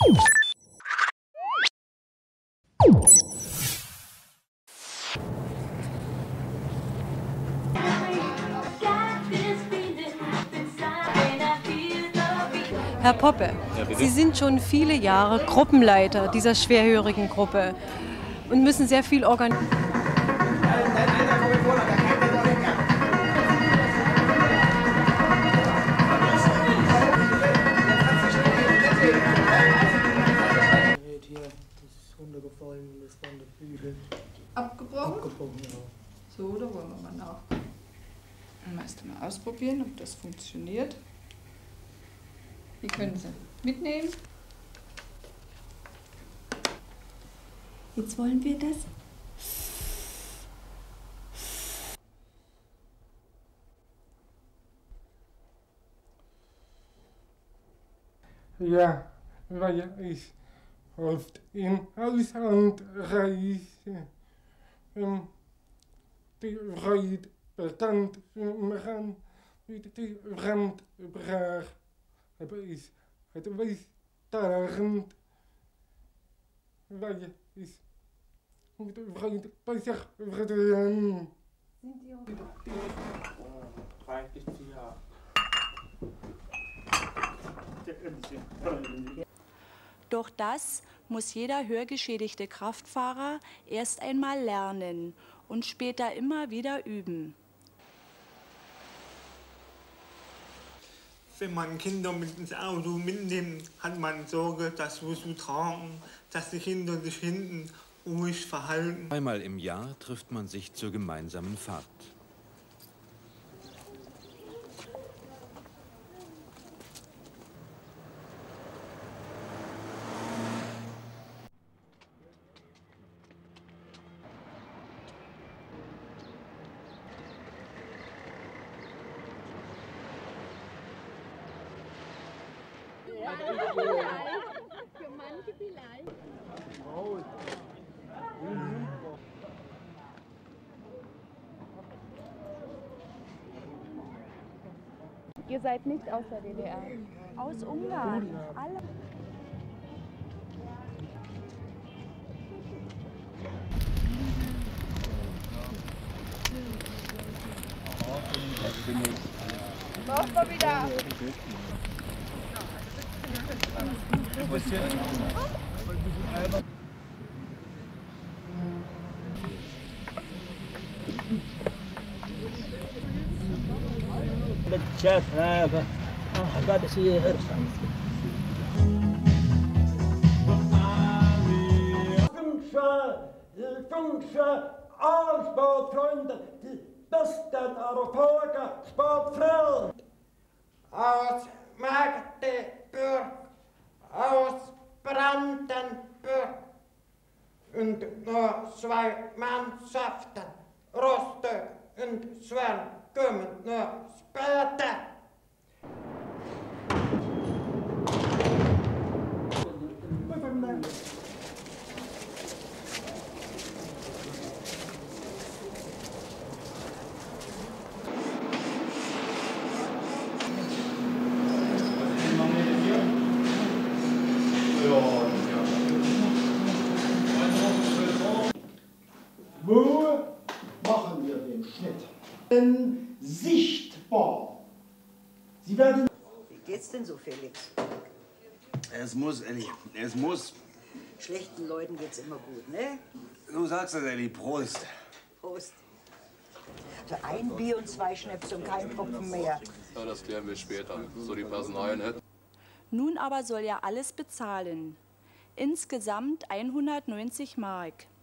Herr Poppe, ja, Sie sind schon viele Jahre Gruppenleiter dieser schwerhörigen Gruppe und müssen sehr viel organisieren. Hier, das ist runtergefallen, das waren die Bügel. Abgebrochen? Abgebrochen, ja. So, da wollen wir mal nachgucken. Dann müsst mal ausprobieren, ob das funktioniert. Die können Sie mitnehmen. Jetzt wollen wir das. Ja, weil ich oft in Ausland reise, die Freude bekannt machen mit die Fremdsprache. Aber ich weiß daran, weil ich mit der Freude besser verstehen. Sind die auch 3 bis 4 Jahre. Doch das muss jeder hörgeschädigte Kraftfahrer erst einmal lernen und später immer wieder üben. Wenn man Kinder mit ins Auto mitnimmt, hat man Sorge, das so zu tragen, dass die Kinder sich hinten ruhig verhalten. Einmal im Jahr trifft man sich zur gemeinsamen Fahrt. Für manche vielleicht. Ihr seid nicht aus der DDR? Aus Ungarn. Alle. Mach mal wieder! بتشاف هذا قاعد يصير Finnische Allsportfreunde, die besten Europäer Sportfreunde. Aus Magdeburg, aus Brandenburg und nur 2 Mannschaften, Rostock und Schwern, kommen nur später. Wo machen wir den Schnitt? Sichtbar. Sie werden. Wie geht's denn so, Felix? Es muss, Elli, es muss. Schlechten Leuten geht's immer gut, ne? Du sagst es, Elli, Prost. Prost. Also ein Bier und 2 Schnäpse und kein Tropfen mehr. Ja, das klären wir später. So die Personalien. Nun aber soll er alles bezahlen. Insgesamt 190 Mark.